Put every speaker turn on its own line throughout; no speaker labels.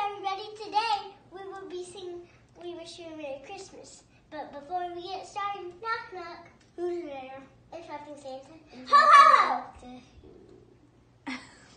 everybody. Today we will be singing We Wish You a Merry Christmas. But before we get started, knock knock. Who's there? It's Wrapping Santa. Ho ho ho!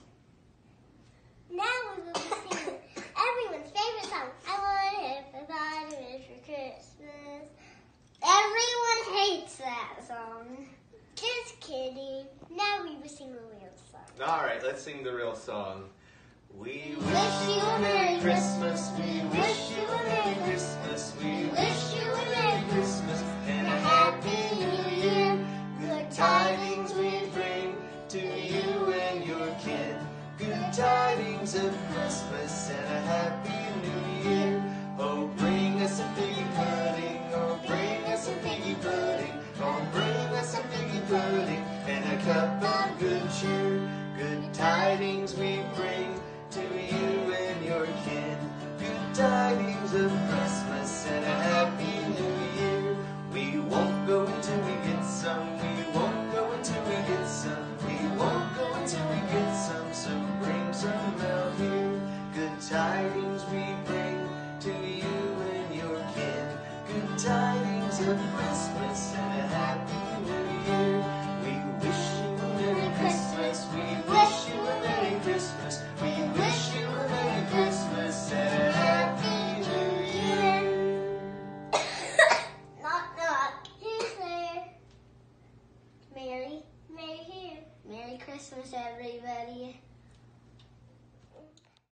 Now we will be singing everyone's favorite song. I want everybody wish for Christmas. Everyone hates that song. Just kidding. Now we will sing the real song.
All right, let's sing the real song. We
wish you a Merry
Christmas. We wish you a Merry Christmas. We
wish you a Merry
Christmas and
a Happy New Year.
Good tidings we bring to you and your kin. Good tidings of Christmas and a Happy New Year. Oh, bring us a figgy pudding. Oh, bring us a figgy pudding. Oh, bring us a figgy pudding and a cup of good cheer. Good tidings we bring to you and your kin. Good tidings of Christmas and a Happy New Year. We won't go until we get some. We won't go until we get some. We won't go until we get some. So bring some out here. Good tidings we bring to you and your kin. Good tidings of Christmas and